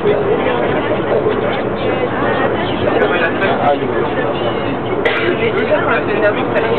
Mais déjà, pour la semaine d'avant, il fallait